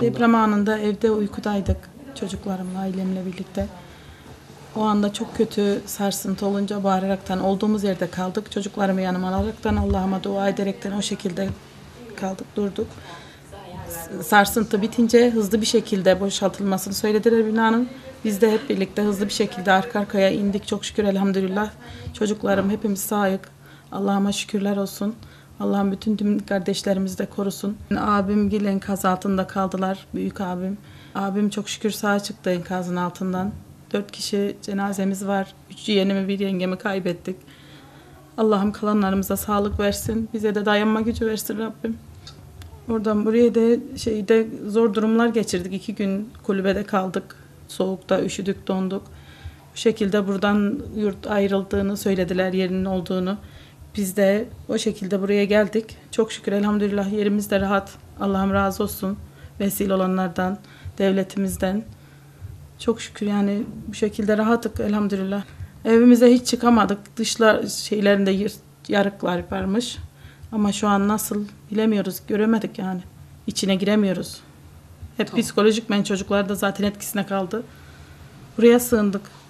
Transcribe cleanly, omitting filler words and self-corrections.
Deprem anında evde uykudaydık çocuklarımla, ailemle birlikte. O anda çok kötü sarsıntı olunca bağıraraktan olduğumuz yerde kaldık. Çocuklarımı yanıma alaraktan, Allah'ıma dua ederekten o şekilde kaldık, durduk. Sarsıntı bitince hızlı bir şekilde boşaltılmasını söylediler binanın. Biz de hep birlikte hızlı bir şekilde arka arkaya indik. Çok şükür elhamdülillah. Çocuklarım hepimiz sağlık. Allah'ıma şükürler olsun. Allah'ım bütün tüm kardeşlerimizi de korusun. Abim gil enkaz altında kaldılar. Büyük abim. Abim çok şükür sağ çıktı enkazın altından. 4 kişi cenazemiz var. 3 yeğenimi, bir yengemi kaybettik. Allah'ım kalanlarımıza sağlık versin. Bize de dayanma gücü versin Rabbim. Oradan buraya da zor durumlar geçirdik. 2 gün kulübede kaldık. Soğukta üşüdük, donduk. Bu şekilde buradan yurt ayrıldığını söylediler, yerinin olduğunu. Biz de o şekilde buraya geldik. Çok şükür elhamdülillah yerimiz de rahat. Allah'ım razı olsun. Vesile olanlardan, devletimizden. Çok şükür yani bu şekilde rahattık elhamdülillah. Evimize hiç çıkamadık. Dışlar şeylerinde yarıklar varmış. Ama şu an nasıl bilemiyoruz, göremedik yani. İçine giremiyoruz. Hep psikolojik çocuklar da zaten etkisine kaldı. Buraya sığındık.